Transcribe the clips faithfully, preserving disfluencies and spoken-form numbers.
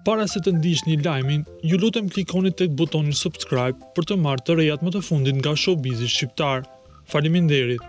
Para se të ndiqni lajmin, ju lutem klikoni tek butoni subscribe për të marrë të rejat më të fundit nga showbizi shqiptar. Faleminderit.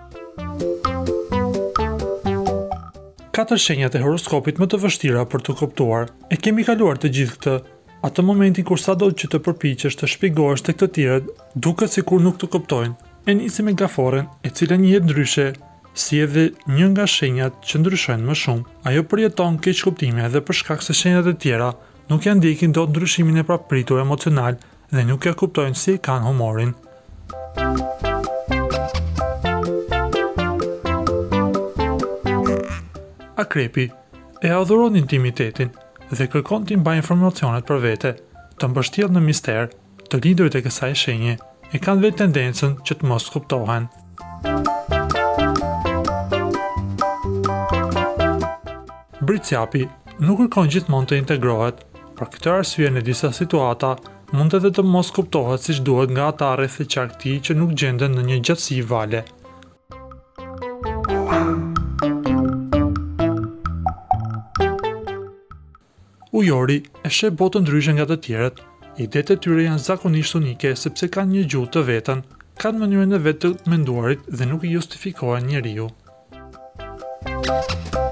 Katër shenjat e horoskopit më të vështira për të kuptuar. E kemi kaluar të gjithë këtë. Atë momentin kur sado që të përpiqesh të shpjegohesh tek të tjerët, duket sikur nuk të kuptojnë. E nisi me gaforen, e cila njihet ndryshe, si edhe një nga shenjat që ndryshojnë më shumë. Ajo përjeton keq kuptime edhe për shkak se shenjat e tjera nuk janë ndjekin dot ndryshimin e papritur emocional dhe nuk e kuptojnë si e kanë humorin. Akrepi e adhuron intimitetin dhe kërkon t'i mbajë informacionet për vete, të mbështjellë në mister, të lindurit e kësaj shenje e kanë vetë tendencën që të mos kuptohen. Briciapi nuk kërkon gjithmonë të integrohet. Për këtë arsye në disa situata mund edhe të mos kuptohet siç duhet nga ata rreth e qarkëtij që nuk gjenden në një gjatësi vale. Ujori e sheh botën ndryshe nga të tjerët. Idetë e tyre janë zakonisht unike sepse kanë një gjuhë të vetën, kanë mënyrën e vetë të menduarit dhe nuk i justifikohen njeriu.